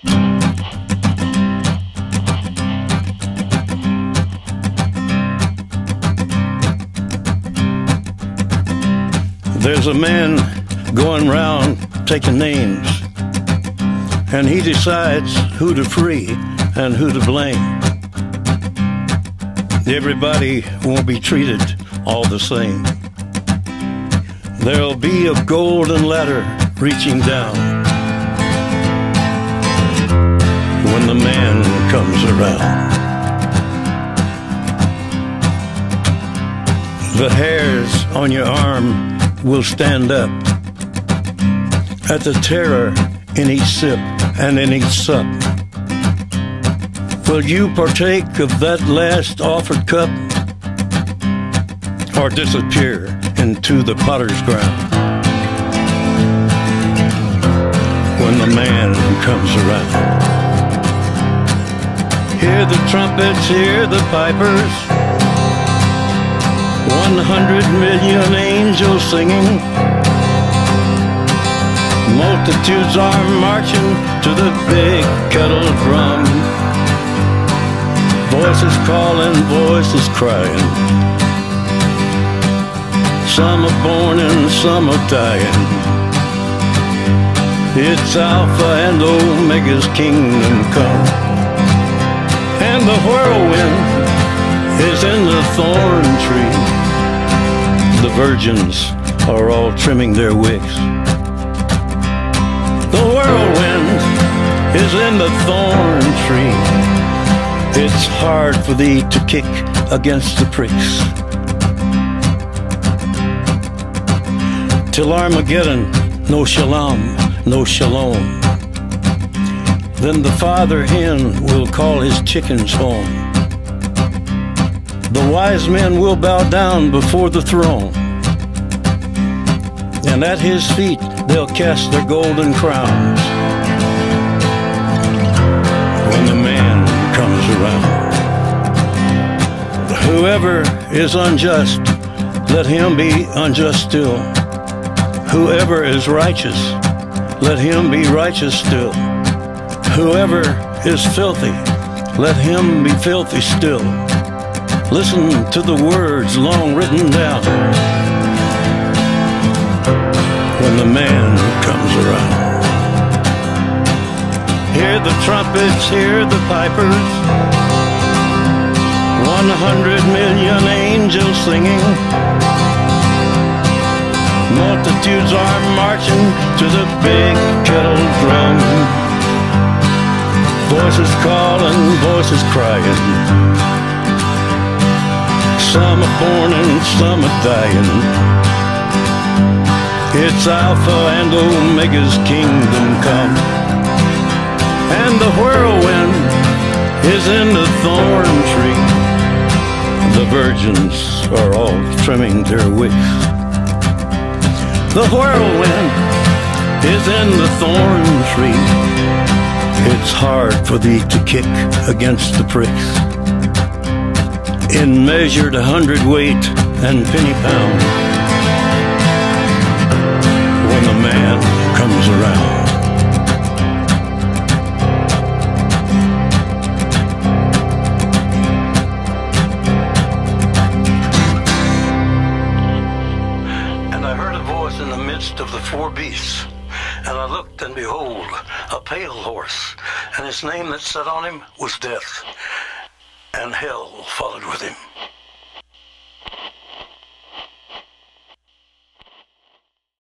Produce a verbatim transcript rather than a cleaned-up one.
There's a man going round taking names, and he decides who to free and who to blame. Everybody won't be treated all the same. There'll be a golden ladder reaching down when the man comes around. The hairs on your arm will stand up at the terror in each sip and in each sup. Will you partake of that last offered cup, or disappear into the potter's ground when the man comes around? Hear the trumpets, hear the pipers, one hundred million angels singing. Multitudes are marching to the big kettle drum. Voices calling, voices crying. Some are born and some are dying. It's Alpha and Omega's kingdom come, and the whirlwind is in the thorn tree. The virgins are all trimming their wicks. The whirlwind is in the thorn tree. It's hard for thee to kick against the pricks. Till Armageddon, no shalom, no shalom. Then the father hen will call his chickens home. The wise men will bow down before the throne, and at his feet they'll cast their golden crowns when the man comes around. Whoever is unjust, let him be unjust still. Whoever is righteous, let him be righteous still. Whoever is filthy, let him be filthy still. Listen to the words long written down when the man comes around. Hear the trumpets, hear the pipers, one hundred million angels singing. Multitudes are marching to the big kettle drum. Voices calling, voices crying. Some are born and some are dying. It's Alpha and Omega's kingdom come, and the whirlwind is in the thorn tree. The virgins are all trimming their wicks. The whirlwind is in the thorn tree. It's hard for thee to kick against the pricks. In measured hundredweight and penny pound when the man comes around. And I heard a voice in the midst of the four beasts, and I looked, and behold, a pale horse, and his name that sat on him was Death, and hell followed with him.